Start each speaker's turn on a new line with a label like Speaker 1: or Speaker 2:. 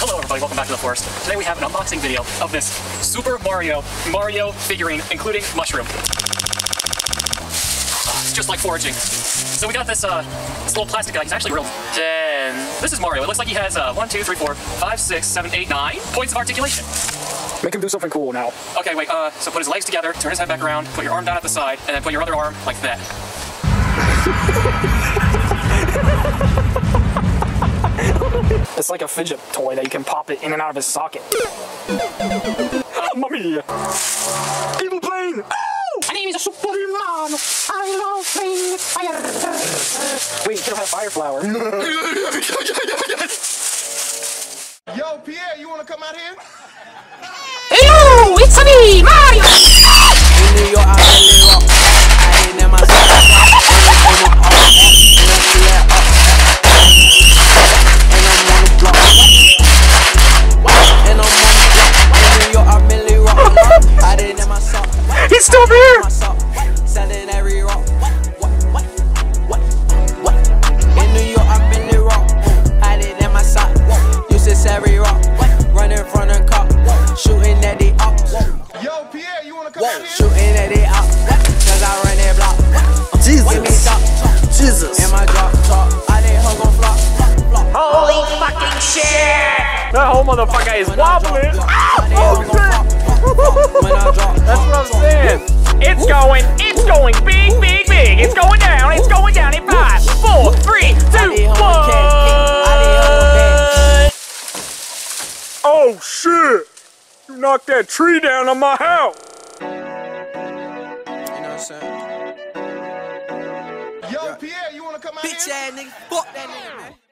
Speaker 1: Hello everybody, welcome back to the forest. Today we have an unboxing video of this Super Mario figurine, including mushroom. It's just like foraging. So we got this little plastic guy. He's actually real. This is Mario. It looks like he has 1, 2, 3, 4, 5, 6, 7, 8, 9 points of articulation.
Speaker 2: Make him do something cool now.
Speaker 1: Okay, wait, so put his legs together, turn his head back around, put your arm down at the side, and then put your other arm like that.
Speaker 2: It's like a fidget toy that you can pop it in and out of his socket. Mamma mia! Evil plane! Oh! My name is Superman! I love playing with fire! Wait, you don't have fire flower.
Speaker 3: Yo, Pierre, you wanna come out here?
Speaker 4: Hello, it's me, Mario! In New York, I really rock. I ain't in my
Speaker 2: He's still there!
Speaker 4: Selling every rock. In New York, I really rock. Had it in my sock. Used to sell every rock. Running from the cop. Shooting at the up.
Speaker 3: Yo, Pierre, you wanna come out here?
Speaker 4: Shooting at the up. Cause I run that block.
Speaker 5: Jesus.
Speaker 4: Give me top.
Speaker 5: Jesus.
Speaker 4: In my drop top. I didn't hug on flop.
Speaker 6: Holy fucking shit!
Speaker 2: That whole motherfucker is wobbling!
Speaker 6: That's what I'm saying. It's going big, big, big. It's going down in 5, 4, 3, 2, 1.
Speaker 2: Oh shit! You knocked that tree down on my house!
Speaker 4: You know what I'm saying?
Speaker 3: Yo, Pierre, you wanna come out here?
Speaker 4: Bitch ass nigga. Fuck that nigga, man.